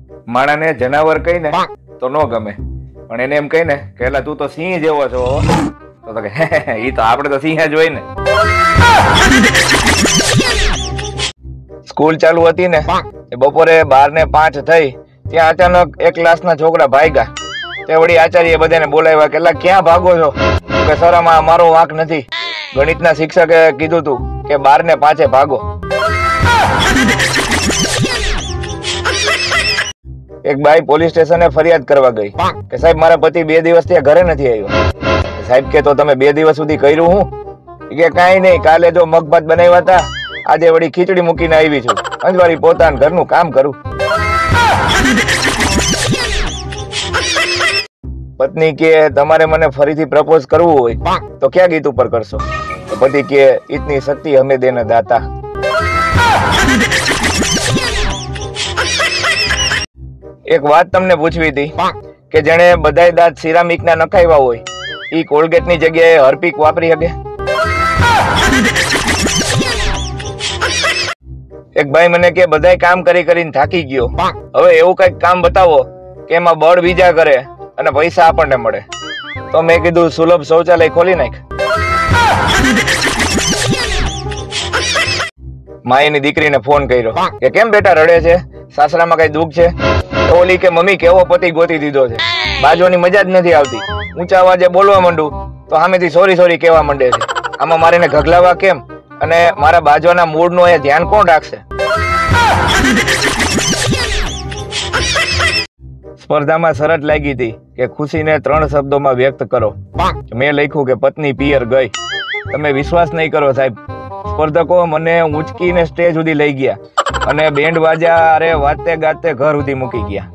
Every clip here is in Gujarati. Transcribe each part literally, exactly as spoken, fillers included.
માણાને જનાવર કહીને તો નો ગમે, પણ એને એમ કહીને કે એલા તું તો સિંહ જેવો છો, તો કે ઈ તો આપણે તો સિંહ જ હોય ને. સ્કૂલ ચાલુ હતી ને બપોરે બાર ને પાંચ થઈ, ત્યાં અચાનક એક ક્લાસના છોકરા ભાગ્યા. તે વળી આચાર્ય બધાને બોલાવ્યા કે એલા ક્યાં ભાગો છો? કે સર આમાં મારો વાંક નથી, ગણિતના શિક્ષકે કીધું તું કે બાર ને પાંચે ભાગો. એક બાઈ પોલીસ સ્ટેશને ફરિયાદ કરવા ગઈ કે સાહેબ મારા પતિ બે દિવસ ત્યાં ઘરે નથી આવ્યો. સાહેબ કે તો તમે બે દિવસ સુધી કર્યું હું? કે કાંઈ નહીં, કાલે જો મગભાત બનાવ્યા હતા, આજે વળી ખીચડી મૂકીને આવી છું, અંજવારી પોતાનું ઘરનું કામ કરું. પત્ની કે તમારે મને ફરીથી પ્રપોઝ કરવું હોય તો ક્યાં ગીત ઉપર કરશો? તો પતિ કે ઇતની શક્તિ હમે દેના દાતા. એક વાત તમને પૂછવી હતી કે જેણે બધાય દાંત સિરામિક ના નખાવ્યા હોય ઈ કોલગેટ ની જગ્યાએ હર્પિક વાપરી શકે? એક ભાઈ મને કે બધાય કામ કરી કરીને થાકી ગયો, હવે એવું કઈક કામ બતાવો કે એમાં બળ બીજા કરે અને પૈસા આપણને મળે. તો મેં કીધું સુલભ શૌચાલય ખોલી નાખ. માયની દીકરીને ફોન કર્યો કે કેમ બેટા રડે છે, સાસરામાં કઈ દુઃખ છે? તો ઓલી કે મમ્મી કેવો પતિ ગોતી દીધો છે, બાજુની મજા જ નથી આવતી, ઊંચા અવાજે બોલવા માંડું તો સામેથી સોરી સોરી કહેવા માંડે છે. આમાં મારે એને ઘગલાવા કેમ અને મારા બાજુના મૂળનું એ ધ્યાન કોણ રાખશે? સ્પર્ધામાં શરત લાગી હતી કે ખુશીને ત્રણ શબ્દોમાં વ્યક્ત કરો. મેં લખ્યું કે પત્ની પિયર ગઈ. તમે વિશ્વાસ નહીં કરો સાહેબ, સ્પર્ધકો મને ઊંચકીને સ્ટેજ સુધી લઈ ગયા અને બેન્ડ વાજા અરે વાતે ગાતે ઘર સુધી મૂકી ગયા.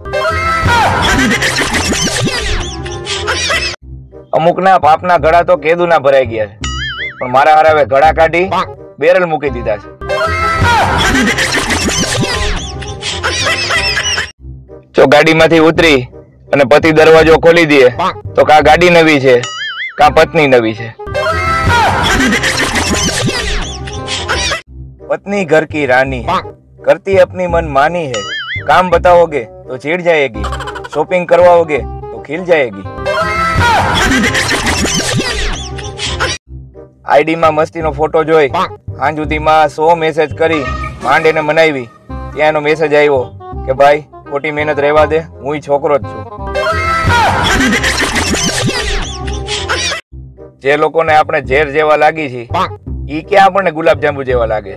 અમુકના પાપના ઘડા તો કેદુના ભરાઈ ગયા છે, પણ મારા હારે હવે ઘડા કાઢી બેરલ મૂકી દીધા છે. જો ગાડીમાંથી ઉતરી અને પતિ દરવાજો ખોલી દે તો કા ગાડી નવી છે કા પત્ની નવી છે. पत्नी घर की रानी करती अपनी मन मानी है, काम बताओगे तो चिढ़ जाएगी, शॉपिंग करवाओगे तो खिल जाएगी. आईडी में मस्ती नो फोटो जोई हां जुदी में सौ मैसेज करी માંડ એને મનાવી, ત્યાં એનો મેસેજ આવ્યો કે ભાઈ ખોટી મહેનત રહેવા દે, હું છોકરો જ છું. જે લોકોને આપણે ઝેર જેવા લાગી છે ઈ ક્યાં આપણને ગુલાબજાંબુ જેવા લાગે.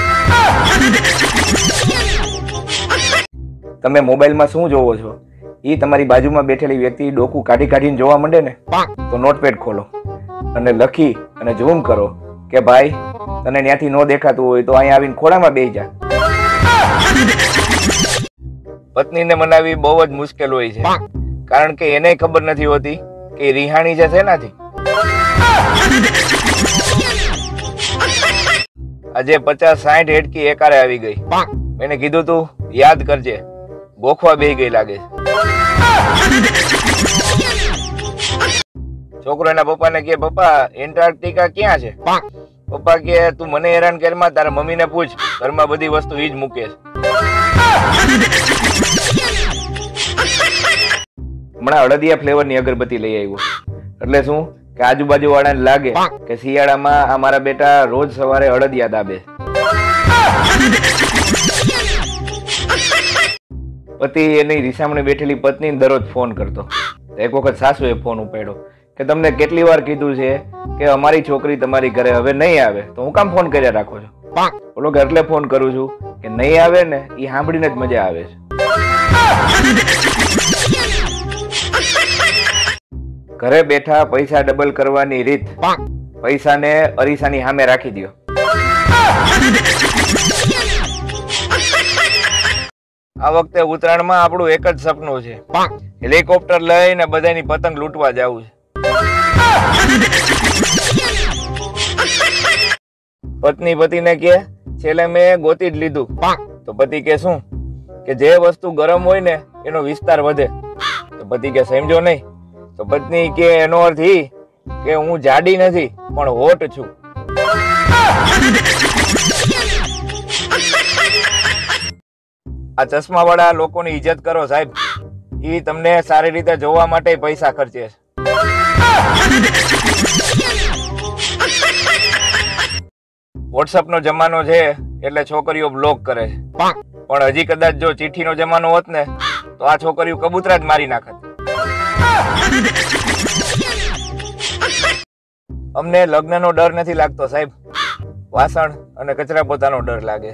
તમે મોબાઈલમાં શું જોવો છો ઈ તમારી બાજુમાં બેઠેલી વ્યક્તિ ડોકું કાઢી કાઢીને જોવા માંડે ને તો નોટપેડ ખોલો અને લખી અને ઝૂમ કરો કે ભાઈ તને ત્યાંથી ન દેખાતું હોય તો અહીંયા આવીને ખોળામાં બેસી જા. પત્નીને મનાવી બહુ જ મુશ્કેલ હોય છે, કારણ કે એને ખબર નથી હોતી કે રિહાણી છે શેનાથી. આજે પચાસ સાઠ હેડકી એકારે આવી ગઈ. મેને કીધું તું યાદ કરજે, ગોખવા બેહી ગઈ લાગે. છોકરો એના પપ્પાને કે પપ્પા એન્ટાર્કટિકા ક્યાં છે? પપ્પા કે તું મને હેરાન કરમાં, તારા મમ્મીને પૂછ, ઘરમાં બધી વસ્તુ ઈ જ મૂકે છે. હમણાં અડદિયા ફ્લેવર ની અગરબત્તી લઈ આવ્યો, એટલે શું કે આજુબાજુ વાળાને લાગે કે શિયાળામાં આ મારા બેટા રોજ સવારે અડદિયા દાબે. પતિ એની રીસામણે બેઠેલી પત્નીને દરરોજ ફોન કરતો. એક વખત સાસુએ ફોન ઉપાડ્યો કે તમને કેટલી વાર કીધું છે કે અમારી છોકરી તમારી ઘરે હવે નહીં આવે, તો હું કામ ફોન કર્યા રાખો છો? બોલો કે એટલે ફોન કરું છું કે નહીં આવે ને એ સાંભળીને જ મજા આવે છે. ઘરે બેઠા પૈસા ડબલ કરવાની રીત, પૈસાને અરીસાની સામે રાખી દો. આ વખતે ઉત્તરાયણમાં આપણું એક જ સપનું છે, હેલિકોપ્ટર લઈને બધાની પતંગ લૂંટવા જવું છે. પત્ની પતિને કે છેલ્લે મેં ગોતી જ લીધું. તો પતિ કે શું કે જે વસ્તુ ગરમ હોય ને એનો વિસ્તાર વધે. તો પતિ કે સમજો નહીં. તો પત્ની કે એનો અર્થ ઈ કે હું જાડી નથી પણ હોટ છું. આ ચશ્મા વાળા લોકોની ઇજ્જત કરો સાહેબ. ઈ તમને સારી રીતે જોવા માટે પૈસા ખર્ચે છે. વોટ્સઅપ નો જમાનો છે એટલે છોકરીઓ બ્લોક કરે છે, પણ હજી કદાચ જો ચિઠ્ઠી નો જમાનો હોત ને તો આ છોકરીઓ કબૂતરા જ મારી નાખત. અમને લગ્ન નો ડર નથી લાગતો સાહેબ, વાસણ અને કચરા પોતાનો ડર લાગે.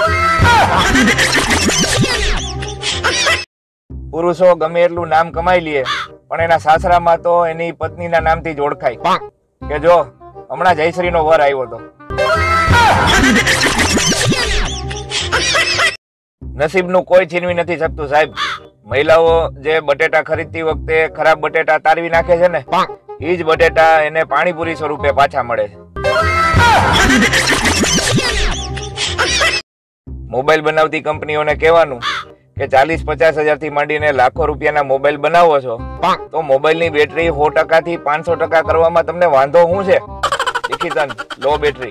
પુરુષો ગમે એટલું નામ કમાઈ લે પણ એના સાસરામાં તો એની પત્નીના નામથી જ ઓળખાય કે જો હમણાં જયશ્રી નો વર આવ્યો હતો. નસીબનું કોઈ છીનવી નથી શકતું સાહેબ. મહિલાઓ જે બટેટા ખરીદતી વખતે ખરાબ બટેટા તારવી નાખે છે ને, એ જ બટેટા એને પાણીપુરી સ્વરૂપે પાછા મળે છે. મોબાઈલ બનાવતી કંપનીઓને કહેવાનું કે ચાલીસ પચાસ હજાર થી માંડીને લાખો રૂપિયાના મોબાઈલ બનાવો છો તો મોબાઈલ ની બેટરી સો ટકા થી પાંચસો ટકા કરવામાં તમને વાંધો શું છે? નિકિતન લો બેટરી.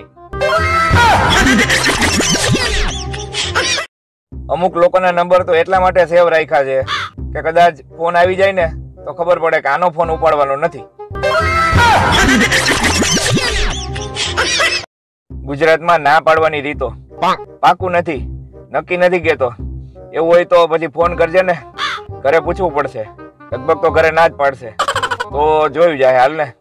અમુક લોકોના નંબર તો એટલા માટે સેવ રાખ્યા છે કે કદાચ ફોન આવી જાય ને તો ખબર પડે કે આનો ફોન ઉપાડવાનો નથી. ગુજરાતમાં ના પાડવાની રીતો પાકું નથી, નક્કી નથી કેતો. એવું હોય તો પછી ફોન કરજે ને, ઘરે પૂછવું પડશે. લગભગ તો ઘરે ના જ પાડશે, તો જોયું જાય. હાલ ને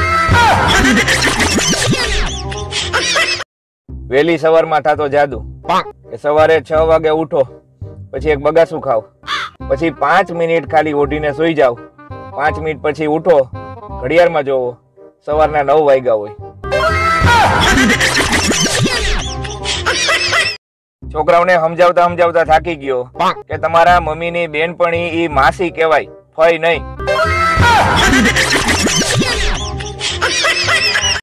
વહેલી સવારમાં થતો જાદુ કે સવારે છ વાગે ઉઠો, પછી એક બગાસું ખાવ, પછી પાંચ મિનિટ ખાલી ઓઢીને સુઈ જાવ. પાંચ મિનિટ પછી ઉઠો, ઘડિયાળમાં જોવો સવારના નવ વાગ્યા હોય. છોકરાઓને સમજાવતા સમજાવતા થાકી ગયો કે તમારા મમ્મીની બેનપણી ઈ માસી કહેવાય, ફઈ નહીં.